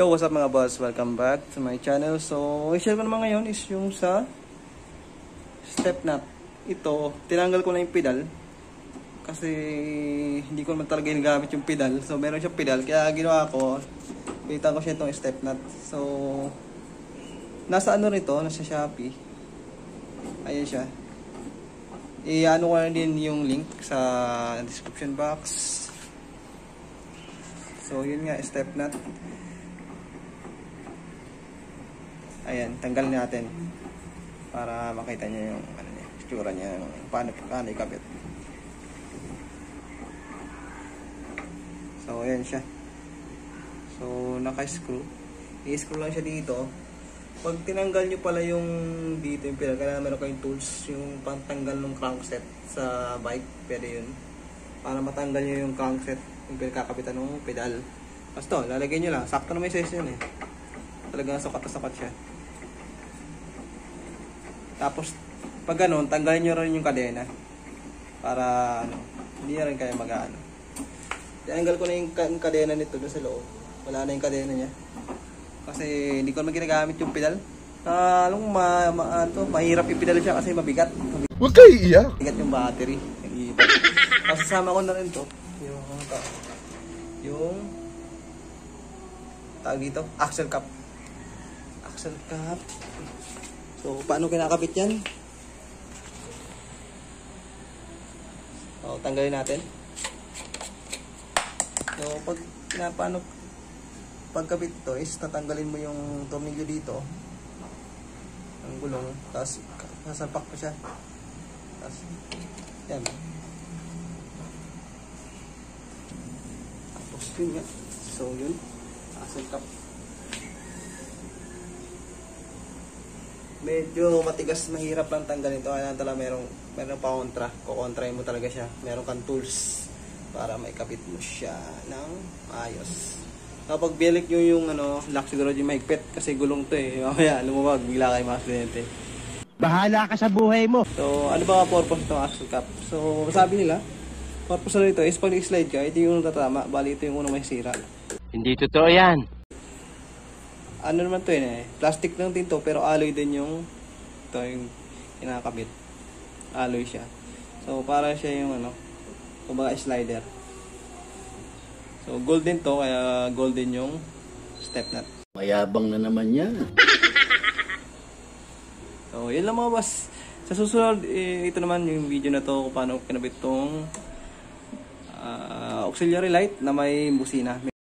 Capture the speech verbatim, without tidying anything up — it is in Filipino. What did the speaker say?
Hello, what's up mga boss? Welcome back to my channel. So, i-share ko naman ngayon is yung sa step nut. Ito, tinanggal ko na yung pedal kasi hindi ko naman talaga ginagamit yung pedal. So, meron siyang pedal kaya ginawa ko, pilitan ko siya itong step nut. So, nasa ano rito, nasa Shopee. Ayan siya. I-ano ko na din yung link sa description box. So, yun nga, step nut. Ayan, tanggalin natin para makita niyo yung ano niya, itsura niya, paano paano ikabit. So, ayan siya. So, naka-screw. I-screw lang siya dito. Pag tinanggal niyo pala yung dito yung pedal, kailangan meron kayong tools, yung pantanggal ng crankset sa bike, pwede yun. Para matanggal niyo yung crankset, yung pinakakapitan ng pedal. Basta, lalagyan niyo lang. Sakto na may size yun eh. Talagang sakat na sakat siya. Tapos, pag ganun, tanggalin nyo rin yung kadena. Para, ano, hindi na rin kaya mag-ano. Tinanggal ko na yung kadena nito doon sa loob. Wala na yung kadena niya. Kasi, hindi ko naman ginagamit yung pedal. Ah, alam mo, ma, ma, ano, mahirap yung pedal siya kasi mabigat. mabigat. Huwag kayo iiyak. Mabigat yung battery. Nag-iibat. Tapos, sama ko na rin to. Yung, ano to. Yung, tawag dito, axle cap. Axle cap. So, paano kinakabit yan? So, tanggalin natin. So, pag na, paano pagkabit ito is tatanggalin mo yung tornilyo dito. Ang gulong. Tapos, sasalpak ko siya. Tapos, yan. Tapos, yun nga. So, yun. Axle cap. Medyo matigas, mahirap lang tanggalin ito. Kaya talaga merong, merong pa kontra. Kukontrahin mo talaga siya. Meron kang tools para maikabit mo siya ng ayos. Kapag bilik nyo yung ano, lock siguro yung mahigpit kasi gulong to eh. Mamaya lumabag, bigla kayo mga aksidente. Bahala ka sa buhay mo. So, ano ba ang purpose itong axle cap? So, sabi nila, purpose na ito is pag i-slide ka, ito yung unang tatama. Bali, ito yung unang may sira. Hindi totoo yan. Ano naman to yun eh, plastic lang din to pero alloy din yung ito yung kinakabit, alloy siya. So para siya yung ano, kumbaga slider. So gold din to kaya gold din yung step nut. Mayabang na naman yan. So yun lang mga boss. Sa susunod eh, ito naman yung video na to kung paano kinabit tong uh, auxiliary light na may busina.